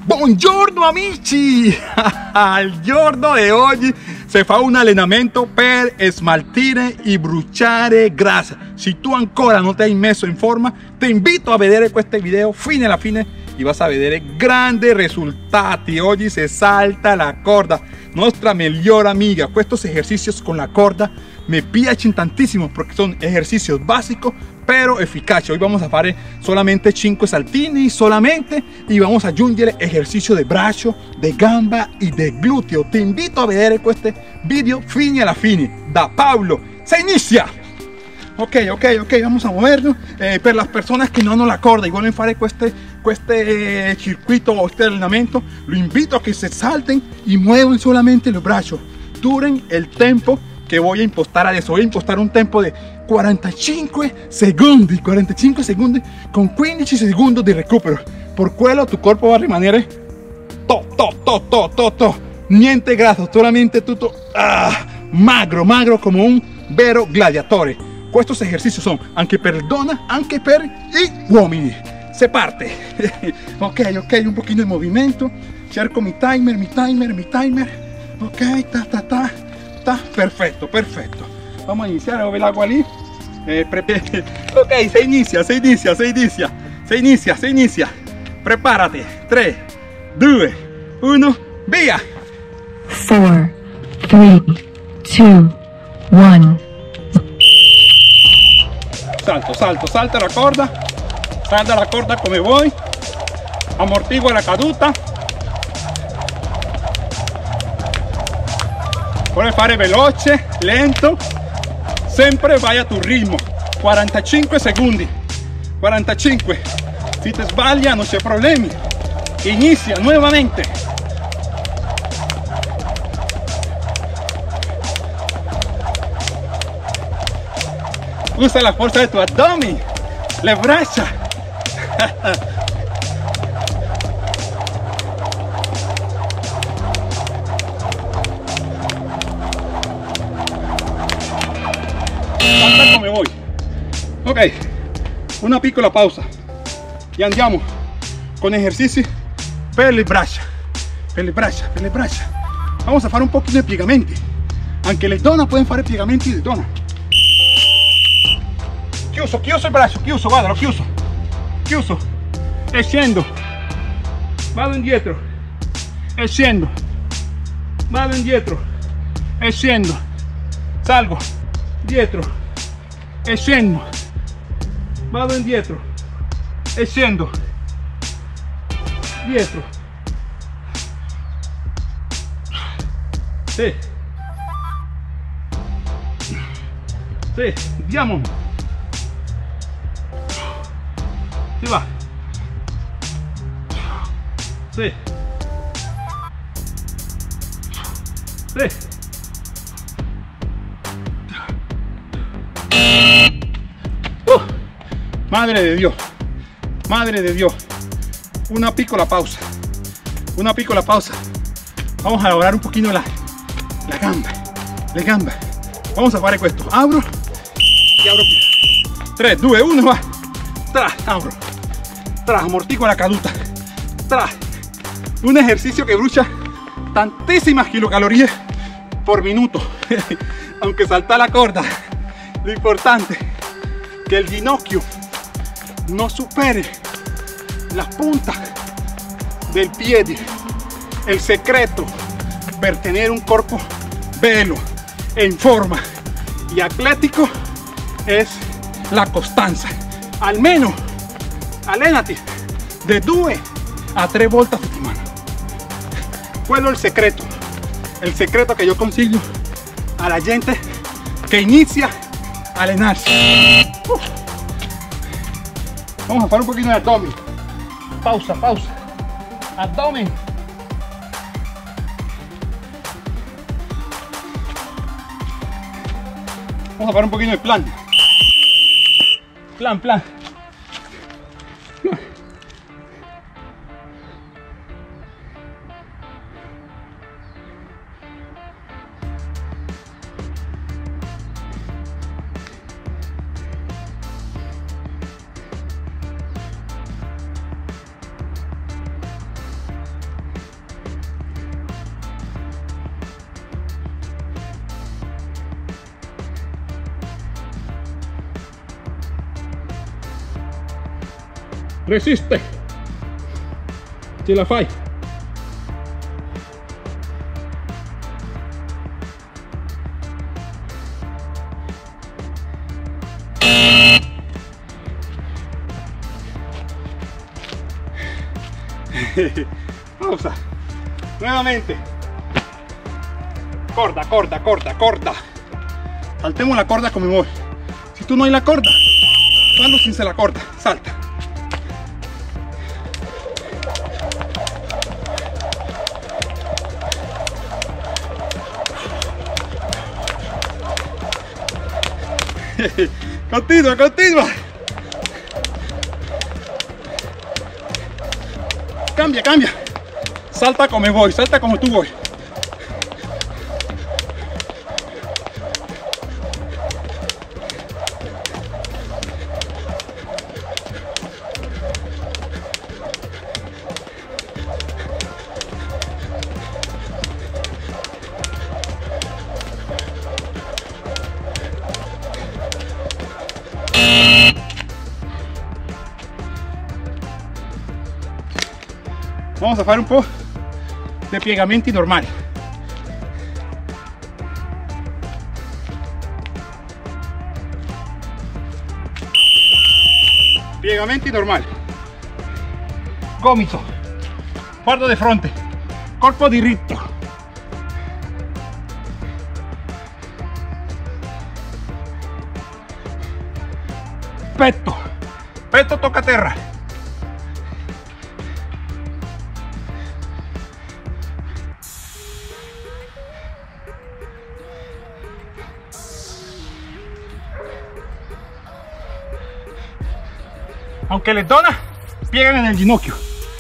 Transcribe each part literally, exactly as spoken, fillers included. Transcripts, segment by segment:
Buongiorno amici! Al giorno di oggi si fa un allenamento per smaltire e bruciare grassa. Se tu ancora non ti hai messo in forma, ti invito a vedere questo video fino alla fine e vas a vedere grandi risultati. Oggi si salta la corda, nostra migliore amiga. Questi esercicios con la corda me piacciono tantissimo perché sono esercicios básicos pero efficaci. Hoy vamos a fare solamente cinque saltini solamente y vamos a aggiungere ejercicio de braccio, de gamba y de glúteo. Te invito a vedere questo video fino alla fine. Da Pablo, se inicia! Ok, ok, ok, vamos a movernos. Eh, per las personas que no hanno la corda y vuelven fare questo, questo eh, circuito o este allenamento, lo invito a que se salten y muevan solamente los brazos. Duren el tempo que voy a impostar adesso. Voy a impostar un tempo de quarantacinque secondi, quarantacinque secondi con quindici secondi di recupero. Por quello tu corpo va a rimanere to, to, to, to, to, to. Niente grasso, solamente tutto ah, magro, magro come un vero gladiatore. Questi esercizi sono anche per donne, anche per gli uomini. Se parte. Ok, ok, un pochino di movimento. Cerco mi timer, mi timer, mi timer. Ok, ta, ta, ta, ta. Perfetto, perfetto. Vamos a iniciar, ¿ves el agua allí? Eh, ok, se inicia, se inicia, se inicia, se inicia, se inicia. Prepárate. tres, dos, uno, via. four, three, two, one. Salto, salto, salta la corda. Salta la corda come vuoi. Amortigua la caduta. Puoi fare veloce, lento. Sempre vai a tu ritmo. quarantacinque secondi. quarantacinque. Si te sbaglia non c'è problemi. Inicia nuovamente. Usa la fuerza de tu abdomen. Le braccia. Salta come vuoi. Ok, una piccola pausa e andiamo con esercizi per le braccia, per le braccia, per le braccia. Vamos a fare un pochino di piegamenti. Anche le donne possono fare piegamenti di donna. Chiuso, chiuso il braccio, chiuso, guarda, l'ho chiuso, chiuso, e scendo, vado indietro, e scendo, vado indietro, e scendo, salgo, dietro, e scendo, vado indietro, e scendo, dietro, sì, sì, andiamo. Si va. Sí. Sí. Uh, madre de Dios. Madre de Dios. Una piccola pausa. Una piccola pausa. Vamos a lograr un poquito la, la gamba. La gamba. Vamos a fare questo. Abro y abro. tres, dos, uno, va. Tra, abro. Tra, amortigua la caduta. Tra. Un ejercicio que brucia tantísimas kilocalorías por minuto. Aunque salta la corda, lo importante es que el ginocchio no supere la punta del pie. El secreto per tener un cuerpo bello, en forma y atlético es la constancia. Almeno allenati de due a tre volte a settimana. Quello è il segreto, el secreto que yo consiglio a la gente que inicia a allenarsi. Uf. Vamos a fare un poquito de abdomen. Pausa, pausa. Abdomen. Vamos a fare un poquito de plan. Plan, plan. resiste, ce la fai. Pausa, nuevamente, corda, corda, corda, corda, saltemos la corda como voy. Si tú no hay la corda, cuando sin se la corda, salta. Continua, continua. Cambia, cambia. Salta como voy, salta como tú voy. Vamos a hacer un poco de piegamenti normali. Piegamenti normali. Gomito, guardo di fronte, corpo diritto. Petto, petto tocca terra. Aunque les dona, piegan en el ginocchio.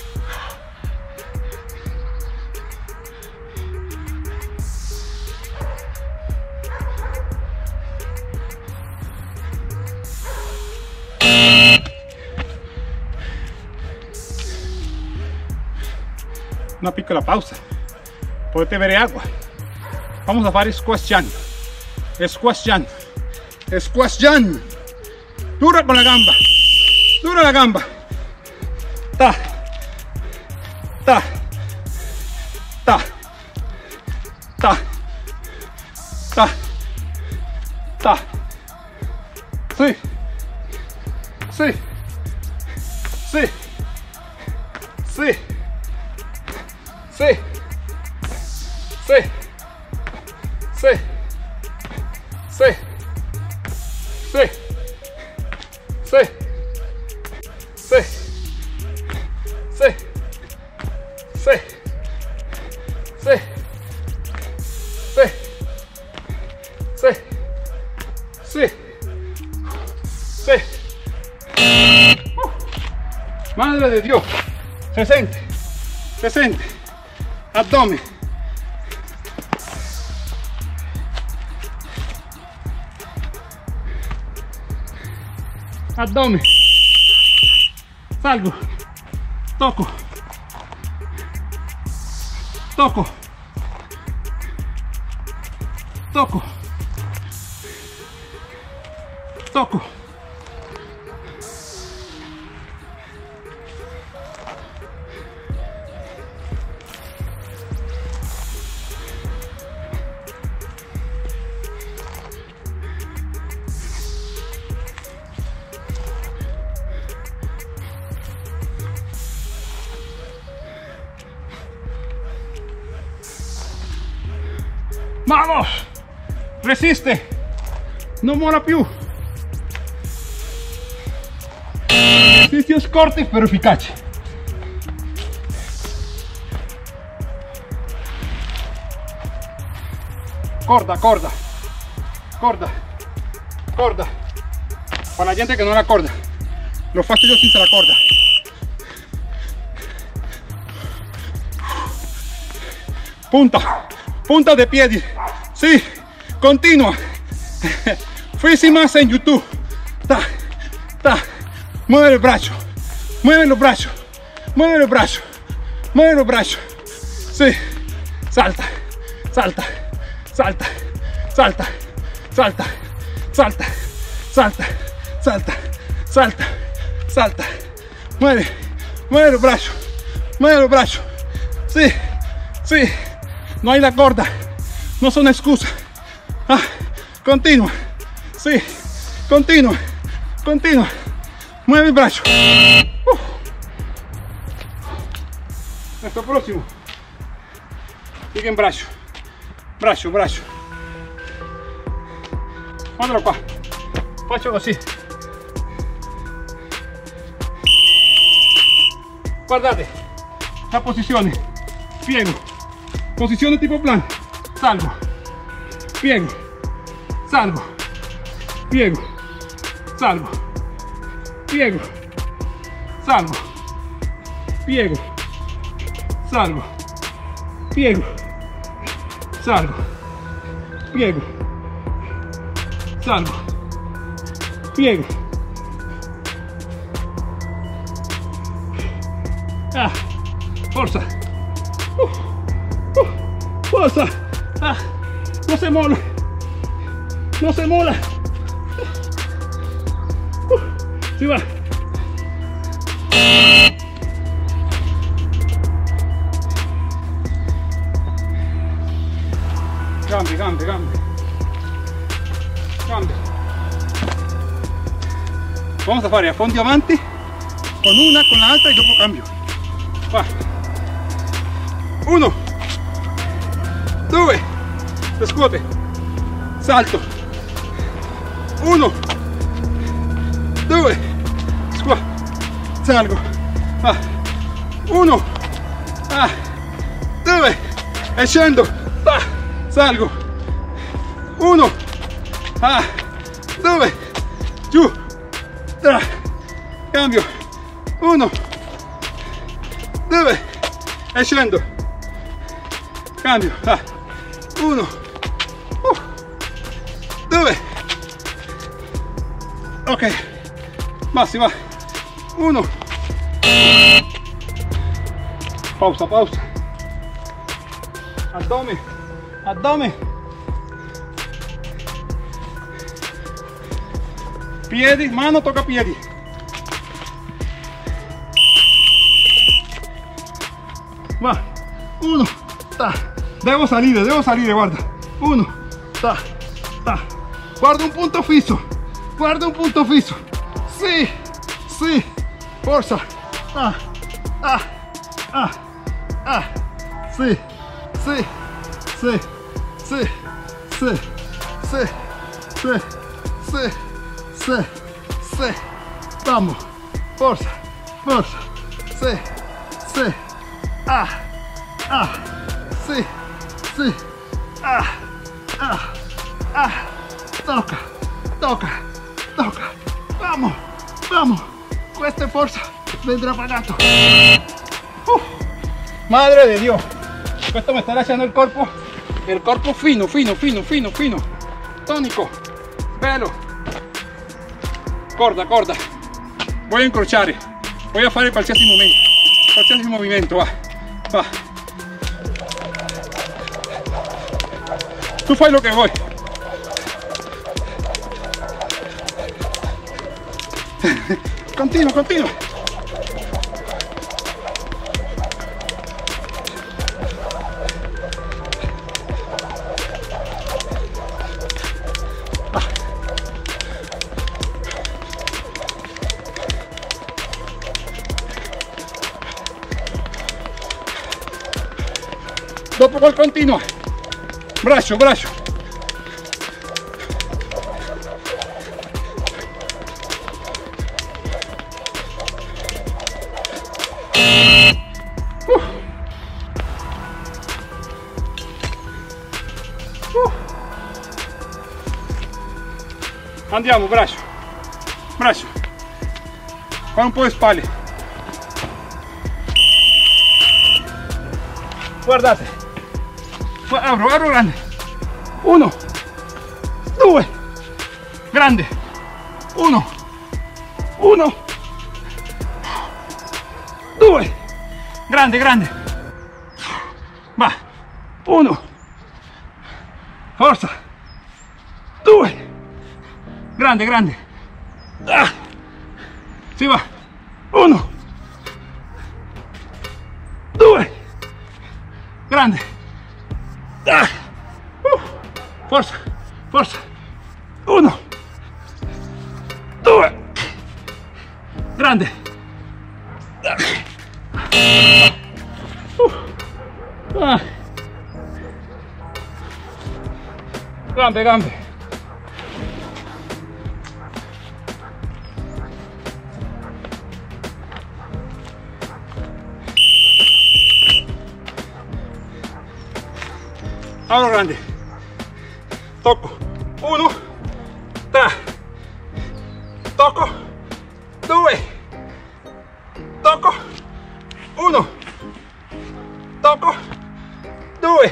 Una piccola pausa, potete bere agua. Vamos a fare squash jump, squash jump, squash jump. Dura con la gamba. Dura la gamba. Ta. Ta. Ta. Ta. Ta. Ta. Sí. Sí. Sí. Sí. Sí. Sí. Sí. Sí. Sí. Sí. Sí, sí, sí, sí, sí, sí, sí, sí. Uh, madre de Dios, se siente, se siente, abdomen. Abdomen. Salgo, toco, toco, toco, toco. Vamos, resiste, non mola più. Esercizi corti però efficaci. Corda, corda, corda, corda. Para la gente que no la corda, lo faccio yo sin la corda. Punta, punta de piedi. Sí, continua. Fisi más en YouTube. Ta, ta. Mueve el brazo, mueve los brazos, mueve los brazos, mueve los brazos. Sí, salta, salta, salta, salta, salta, salta, salta, salta, salta, salta. mueve, mueve los brazos, mueve los brazos. Sí, sí, no hay la corda, no son excusas. Ah, continua, sí, continua, continua. Mueve el brazo. Uh. Esto próximo. Sigue en brazo, brazo, brazo. Guardalo qua, faccio così. Guardate la posizione, piego, posizione tipo plan, salgo, piego, salgo, piego, salgo, piego, salgo, piego, salgo, piego, salgo, piego, salgo, piego. Ah, forza, uh, uh, forza, ah, no se mola, no se mola, uh, si va. Gambe, gambe, gambe, gambe. Vamos a fare affondi avanti con una, con l'altra e dopo cambio. Va. Uno, due, scuote, salto. Uno, due, scuote, salgo. Va. Uno, ah, due, e scendo. Va. Salgo. Uno, ah, due, giù, tra, cambio. Uno, due, e scendo, cambio. Ah. Uno, uh, due, ok, massima. Uno, pausa, pausa, addome, addome, piedi, mano tocca piedi. Va, uno, ta, devo salire, devo salire, guarda, uno, ta, ta, guarda un punto fisso, guarda un punto fisso, sì, sì, forza, ah, ah, ah, ah, sì, sì, sì, sì, sì, sì, sì, sì, sì, sì, vamos, forza, forza, sì, sì. Ah, ah, sì, sì, ah, ah, ah, toca, toca, toca, vamos, vamos, questa è forza, vendrà pagato. Uh, madre de Dios, questo me está lasciando el corpo, el corpo fino, fino, fino, fino, fino, tonico, bello, corda, corda, voy a incrociare, voy a fare qualsiasi momento, qualsiasi movimento, va. Va. Tu fai lo che vuoi. Continua, continua. Ah. Dopo col continua, braccio, braccio. Uh. Uh. Andiamo, braccio, braccio, fa un po' di spalle, guardate. Abro, abro grande. Uno, due, grande. Uno, uno, due, grande, grande. Va. Uno, forza. Due, grande, grande. Ah. Si va. Uno, grande. Ah. Uh. Forza, forza. Uno, due, grande. Uh. Ah. Gambe, gambe. Ahora grande. Toco. Uno. Tre. Toco. Due. Toco. Uno. Toco. Due.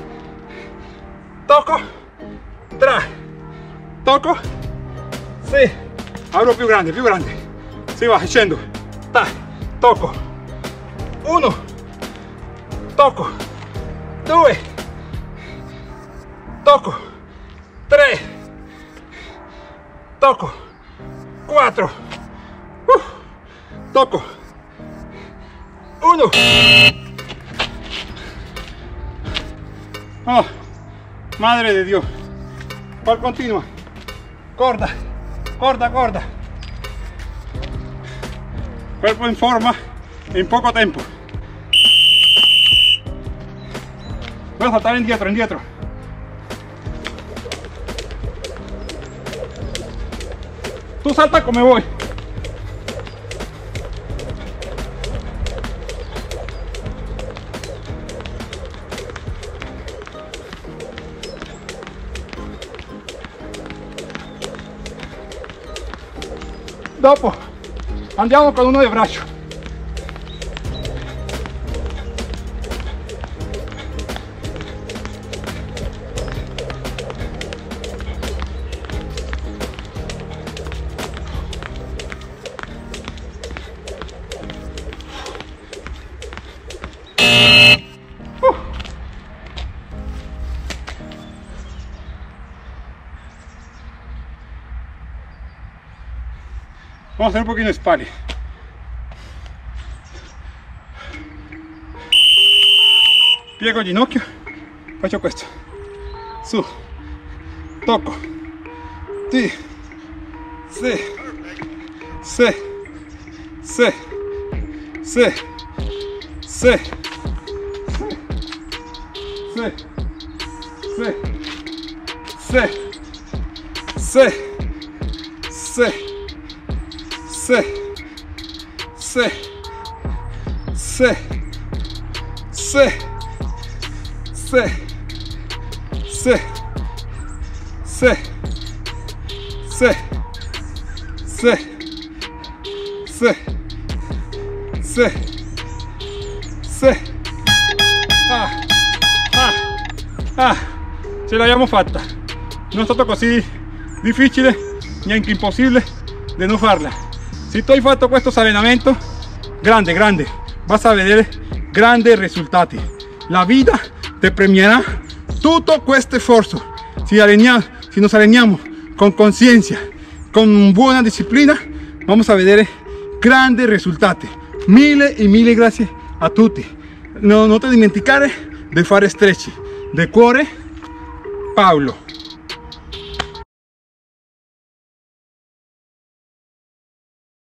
Toco. Tre. Toco. Sì. Ahora più grande, più grande. Si va scendo. Ta. Toco. Uno. Toco. Due. Toco. Tre. Toco. Quattro. Uh. Toco. Uno. Oh, madre de Dios. ¿Cuál continua? Corta, corta, corta. Cuerpo en forma en poco tiempo. Voy a saltar indietro, indietro. Tú salta como voy. Dopo andiamo con uno de braccio. Vamos a hacer un poquito de spalli. Piego il ginocchio, faccio questo. Su, tocco. Sì, sì, sì, sì, sì, sì, sì, sì, sì, sì, sì. Se, se, se, se, se, se, se, se, se, se, se, se. Ah, ah, ah, ce l'abbiamo fatta. Non è stato così difficile, neanche impossibile di non farla. Si tu hai fatto questo allenamento, grande, grande, vas a vedere grandi risultati. La vida te premierà tutto questo sforzo. Si, alleniamo, si nos alleniamo con conciencia, con buena disciplina, vamos a vedere grandi risultati. Mille e mille grazie a tutti. No, non ti dimenticare di fare stretch. De cuore, Paolo.